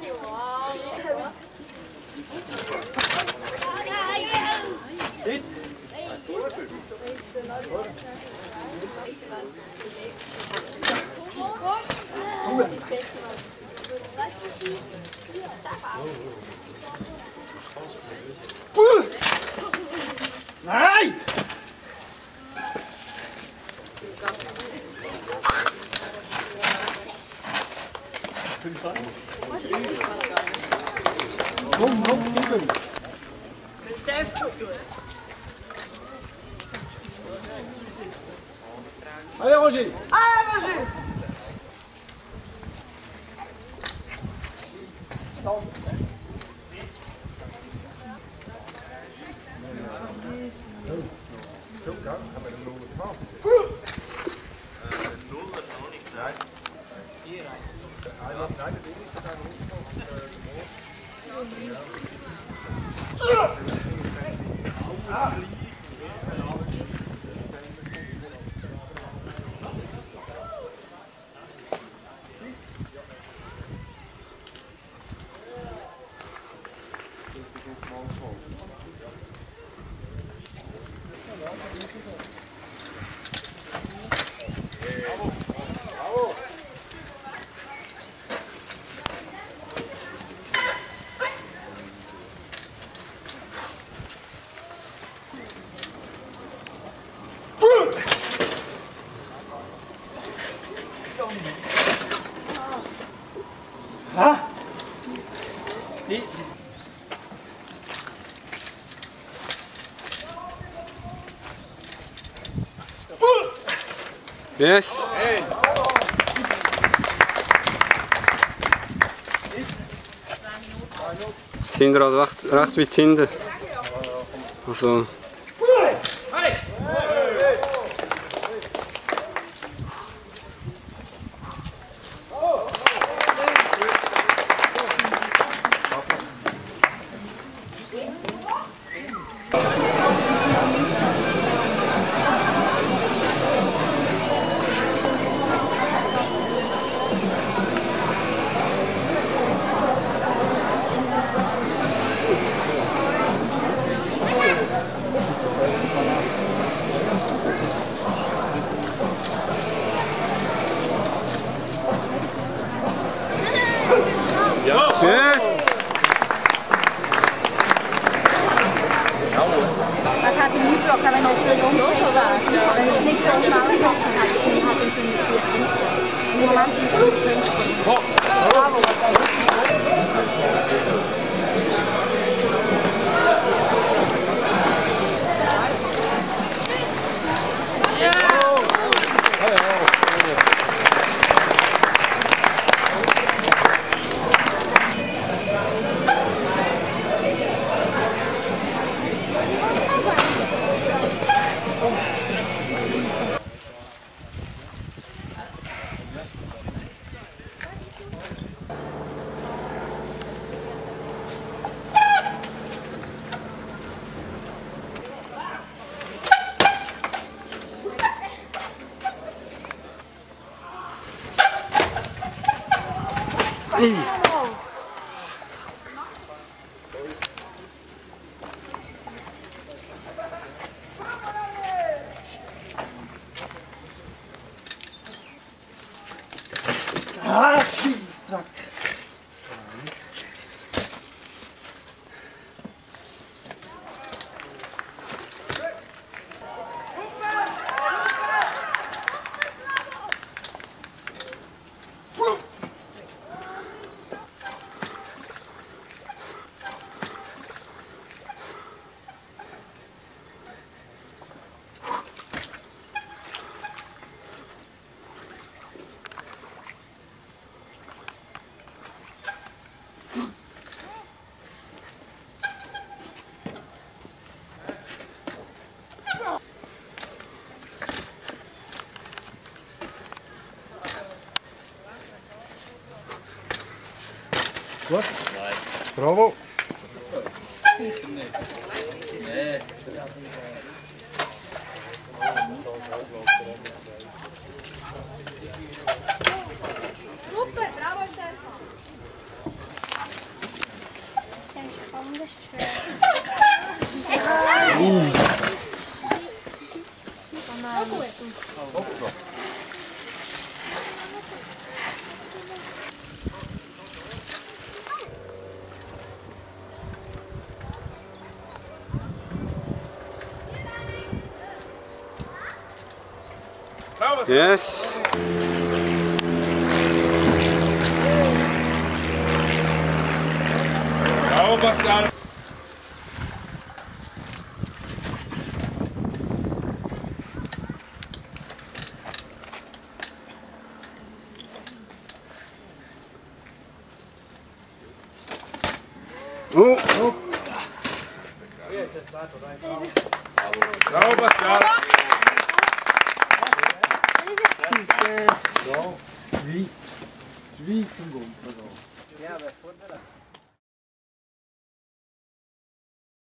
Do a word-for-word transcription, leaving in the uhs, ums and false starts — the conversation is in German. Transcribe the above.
Nein! Komm, komm, gib ihm! Allez Roger! Allez Roger! Ah! Sì. Yes! Hey. Sind gerade recht, recht weit hinten. Also. Yes! Das hat den Einschlag, wenn es schön umgekommen wäre. Wenn es nicht so schnell gemacht hat, dann hat es in vier Punkte. Im Moment sind es vier Punkte. Bravo! Hey. Ah, Scheissdreck! Gut. Bravo. Super, bravo Stefan! Yes. Bravo Pascal. Oh. Bravo Pascal. Schwein. Schwein zum Gumpfen. Ja, wer vorne?